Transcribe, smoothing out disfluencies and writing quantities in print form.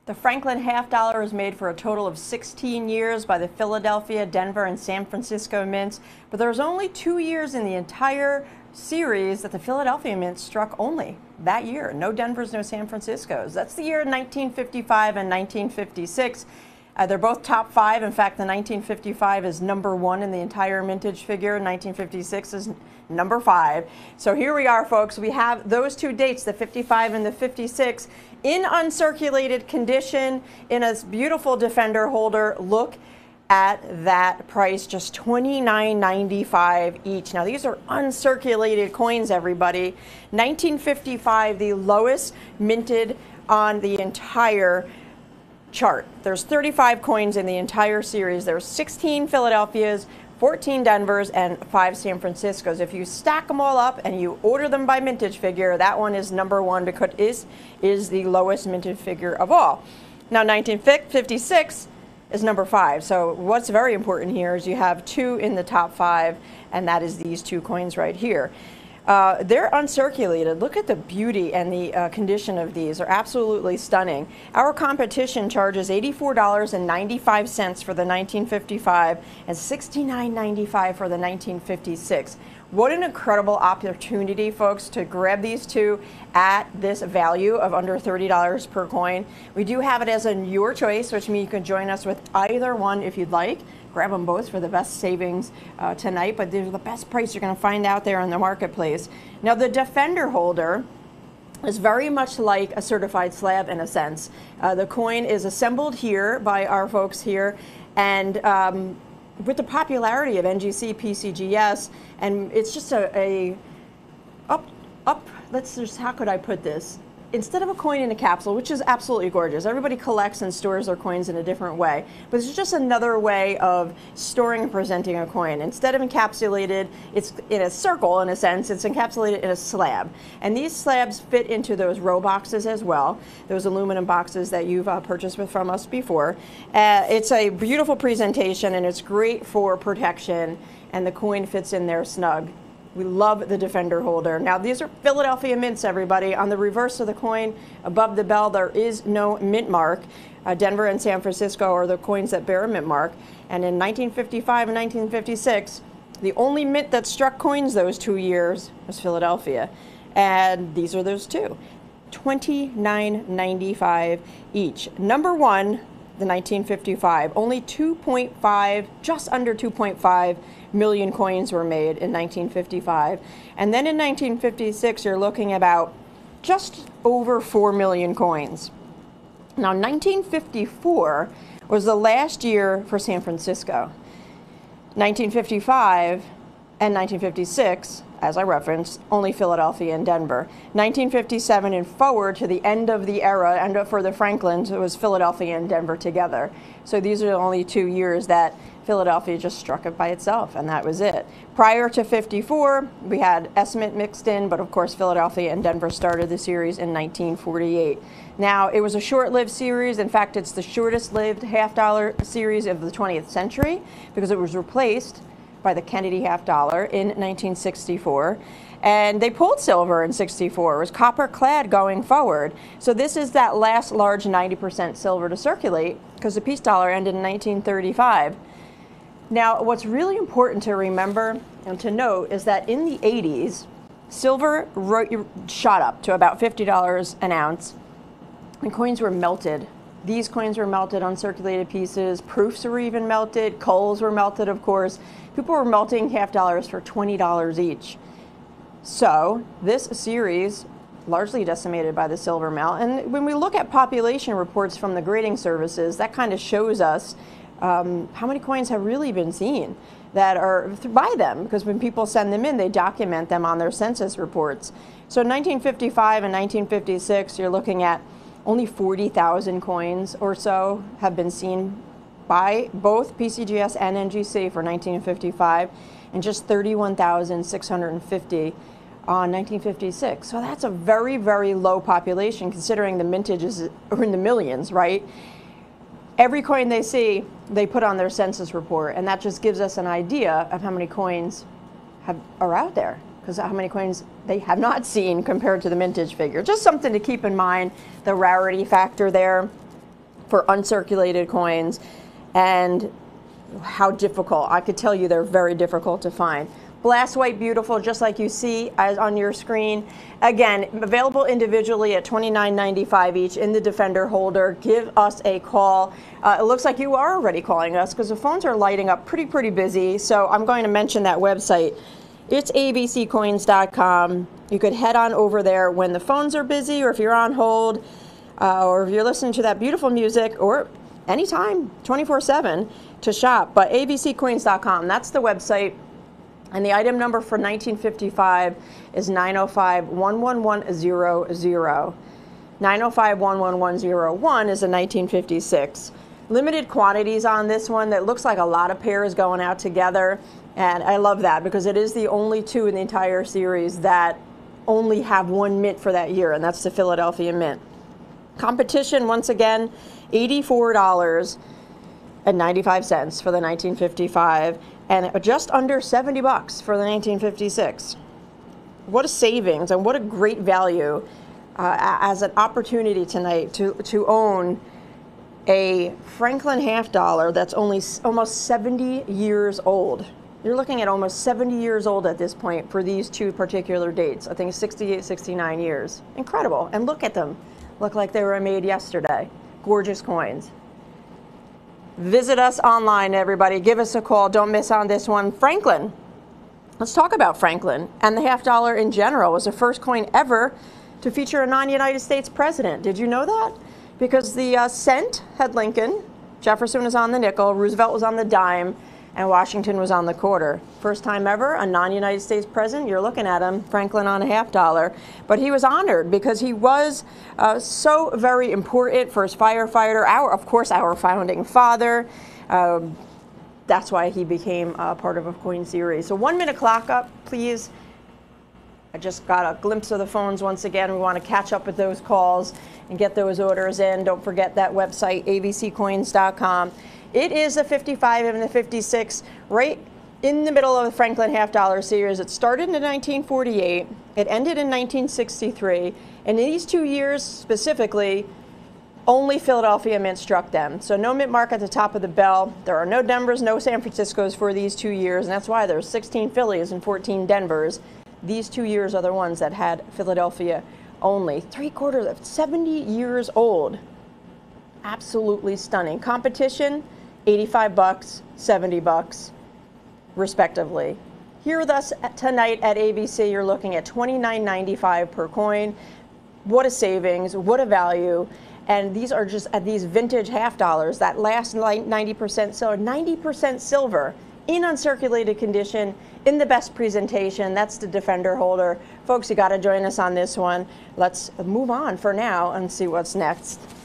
The Franklin half dollar is made for a total of 16 years by the Philadelphia, Denver, and San Francisco mints, but there's only 2 years in the entire series that the Philadelphia mint struck only that year. No Denvers, no San Franciscos. That's the year 1955 and 1956. They're both top 5. In fact, the 1955 is number 1 in the entire mintage figure. 1956 is number 5. So here we are, folks. We have those two dates, the 55 and the 56, in uncirculated condition in a beautiful Defender holder. Look at that price, just $29.95 each. Now, these are uncirculated coins, everybody. 1955, the lowest minted on the entire chart. There's 35 coins in the entire series. There's 16 Philadelphias, 14 Denvers, and 5 San Franciscos. If you stack them all up and you order them by mintage figure, that one is number 1 because it is the lowest minted figure of all. Now, 1956 is number 5. So what's very important here is you have 2 in the top 5, and that is these 2 coins right here. They're uncirculated. Look at the beauty and the condition of these. They're absolutely stunning. Our competition charges $84.95 for the 1955 and $69.95 for the 1956. What an incredible opportunity, folks, to grab these 2 at this value of under $30 per coin. We do have it as your choice, which means you can join us with either one if you'd like. Grab them both for the best savings tonight, but they're the best price you're going to find out there in the marketplace. Now, the Defender holder is very much like a certified slab in a sense. The coin is assembled here by our folks here, and with the popularity of NGC, PCGS, and it's just let's just, how could I put this? Instead of a coin in a capsule, which is absolutely gorgeous, everybody collects and stores their coins in a different way, but it's just another way of storing and presenting a coin. Instead of encapsulated, it's in a circle in a sense, it's encapsulated in a slab. And these slabs fit into those row boxes as well, those aluminum boxes that you've purchased from us before. It's a beautiful presentation and it's great for protection, and the coin fits in there snug. We love the Defender holder. Now, these are Philadelphia mints, everybody. On the reverse of the coin, above the bell, there is no mint mark. Denver and San Francisco are the coins that bear a mint mark. And in 1955 and 1956, the only mint that struck coins those 2 years was Philadelphia. And these are those 2. $29.95 each. Number 1, the 1955. Only 2.5, just under 2.5 million coins were made in 1955. And then in 1956, you're looking about just over 4 million coins. Now, 1954 was the last year for San Francisco. 1955 and 1956, as I referenced, only Philadelphia and Denver. 1957 and forward to the end of the era, and for the Franklins, it was Philadelphia and Denver together. So these are the only 2 years that Philadelphia just struck it by itself, and that was it. Prior to 54, we had S-Mint mixed in, but of course Philadelphia and Denver started the series in 1948. Now, it was a short-lived series. In fact, it's the shortest-lived half-dollar series of the 20th century because it was replaced by the Kennedy half dollar in 1964. And they pulled silver in 64. It was copper clad going forward. So this is that last large 90% silver to circulate because the peace dollar ended in 1935. Now, what's really important to remember and to note is that in the 80s, silver shot up to about $50 an ounce, and coins were melted. These coins were melted, uncirculated pieces. Proofs were even melted. Coals were melted, of course. People were melting half dollars for $20 each. So this series, largely decimated by the silver melt. And when we look at population reports from the grading services, that kind of shows us how many coins have really been seen that are by them, because when people send them in, they document them on their census reports. So in 1955 and 1956, you're looking at only 40,000 coins or so have been seen by both PCGS and NGC for 1955, and just 31,650 on 1956. So that's a very, very low population considering the mintages are in the millions, right? Every coin they see, they put on their census report, and that just gives us an idea of how many coins are out there, because how many coins they have not seen compared to the mintage figure. Just something to keep in mind, the rarity factor there. for uncirculated coins, and how difficult. I could tell you they're very difficult to find. Blast White Beautiful, just like you see as on your screen. Again, available individually at $29.95 each in the Defender holder. Give us a call. It looks like you are already calling us because the phones are lighting up pretty busy. So I'm going to mention that website. It's abccoins.com. You could head on over there when the phones are busy, or if you're on hold, or if you're listening to that beautiful music, or anytime, 24/7 to shop. But abccoins.com, that's the website. And the item number for 1955 is 905-11100. 905-11101 is a 1956. Limited quantities on this one. That looks like a lot of pairs going out together. And I love that because it is the only two in the entire series that only have one mint for that year, and that's the Philadelphia Mint. Competition, once again, $84.95 for the 1955, and just under $70 for the 1956. What a savings and what a great value as an opportunity tonight to own a Franklin half dollar that's only almost 70 years old. You're looking at almost 70 years old at this point for these two particular dates. I think 68, 69 years. Incredible. And look at them. Look like they were made yesterday. Gorgeous coins. Visit us online, everybody. Give us a call. Don't miss on this one. Franklin. Let's talk about Franklin. And the half dollar in general was the first coin ever to feature a non-United States president. Did you know that? Because the cent had Lincoln, Jefferson was on the nickel, Roosevelt was on the dime, and Washington was on the quarter. First time ever, a non-United States president. You're looking at him, Franklin on a half dollar. But he was honored because he was so very important for his firefighter, of course, our founding father. That's why he became part of a coin series. So 1 minute clock up, please. I just got a glimpse of the phones once again. We want to catch up with those calls and get those orders in. Don't forget that website, abccoins.com. It is the 55 and the 56, right in the middle of the Franklin half dollar series. It started in 1948. It ended in 1963. And in these 2 years specifically, only Philadelphia Mint struck them. So no mint mark at the top of the bell. There are no Denvers, no San Franciscos for these 2 years. And that's why there's 16 Phillies and 14 Denvers. These 2 years are the ones that had Philadelphia only. 3/4 of 70 years old. Absolutely stunning. Competition, $85, $70, respectively. Here with us tonight at ABC, you're looking at $29.95 per coin. What a savings, what a value. And these are just at these vintage half dollars, that last 90% silver, 90% silver in uncirculated condition, in the best presentation. That's the Defender holder. Folks, you got to join us on this one. Let's move on for now and see what's next.